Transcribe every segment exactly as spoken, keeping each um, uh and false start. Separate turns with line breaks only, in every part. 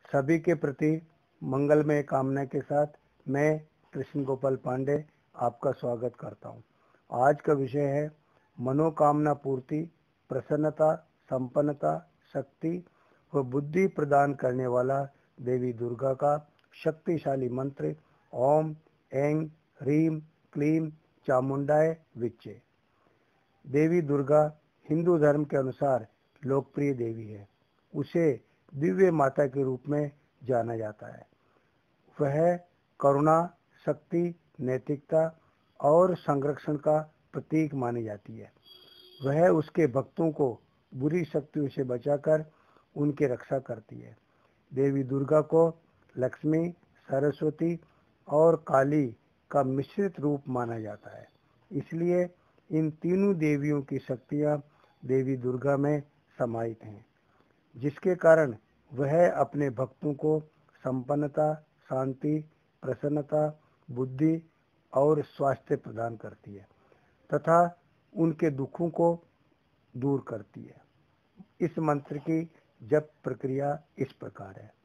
सभी के प्रति मंगलमय कामना के साथ मैं कृष्ण गोपाल पांडे आपका स्वागत करता हूं। आज का विषय है मनोकामना पूर्ति, प्रसन्नता, संपन्नता, शक्ति व बुद्धि प्रदान करने वाला देवी दुर्गा का शक्तिशाली मंत्र ओम ऐं ह्रीं क्लीं चामुंडाय विच्चे। देवी दुर्गा हिंदू धर्म के अनुसार लोकप्रिय देवी है। उसे दिव्य माता के रूप में जाना जाता है। वह करुणा, शक्ति, नैतिकता और संरक्षण का प्रतीक मानी जाती है। वह उसके भक्तों को बुरी शक्तियों से बचाकर उनकी रक्षा करती है। देवी दुर्गा को लक्ष्मी, सरस्वती और काली का मिश्रित रूप माना जाता है। इसलिए इन तीनों देवियों की शक्तियां देवी दुर्गा में समाहित हैं, जिसके कारण वह अपने भक्तों को संपन्नता, शांति, प्रसन्नता, बुद्धि और स्वास्थ्य प्रदान करती है तथा उनके दुखों को दूर करती है। इस मंत्र की जप प्रक्रिया इस प्रकार है।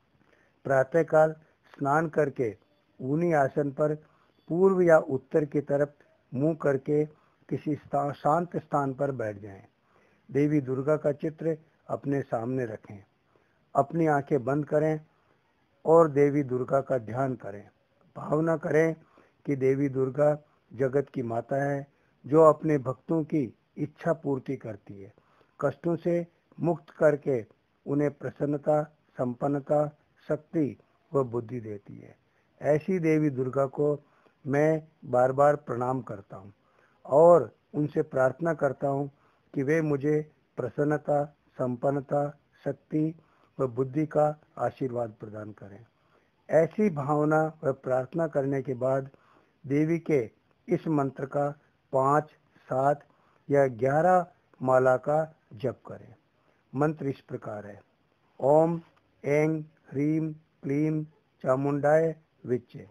प्रातःकाल स्नान करके ऊनी आसन पर पूर्व या उत्तर की तरफ मुंह करके किसी शांत स्थान पर बैठ जाएं। देवी दुर्गा का चित्र अपने सामने रखें। अपनी आंखें बंद करें और देवी दुर्गा का ध्यान करें। भावना करें कि देवी दुर्गा जगत की माता है, जो अपने भक्तों की इच्छा पूर्ति करती है, कष्टों से मुक्त करके उन्हें प्रसन्नता, संपन्नता, शक्ति व बुद्धि देती है। ऐसी देवी दुर्गा को मैं बार बार प्रणाम करता हूँ और उनसे प्रार्थना करता हूँ कि वे मुझे प्रसन्नता, संपन्नता, शक्ति व बुद्धि का आशीर्वाद प्रदान करें। ऐसी भावना व प्रार्थना करने के बाद देवी के इस मंत्र का पाँच, सात या ग्यारह माला का जप करें। मंत्र इस प्रकार है। ओम ऐं ह्रीं क्लीं चामुंडाय विच्चे।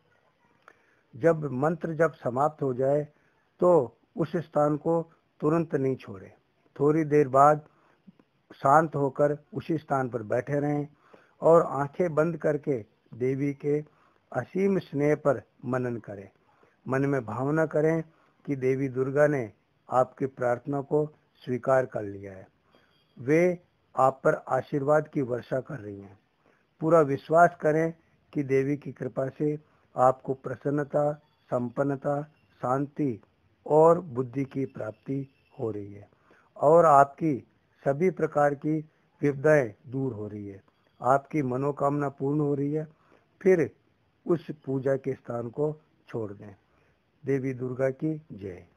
जब मंत्र जब समाप्त हो जाए तो उस स्थान को तुरंत नहीं छोड़ें। थोड़ी देर बाद शांत होकर उसी स्थान पर बैठे रहें और आंखें बंद करके देवी के असीम स्नेह पर मनन करें। मन में भावना करें कि देवी दुर्गा ने आपकी प्रार्थना को स्वीकार कर लिया है। वे आप पर आशीर्वाद की वर्षा कर रही हैं। पूरा विश्वास करें कि देवी की कृपा से आपको प्रसन्नता, संपन्नता, शांति और बुद्धि की प्राप्ति हो रही है और आपकी सभी प्रकार की विपदाएं दूर हो रही है। आपकी मनोकामना पूर्ण हो रही है। फिर उस पूजा के स्थान को छोड़ दें। देवी दुर्गा की जय।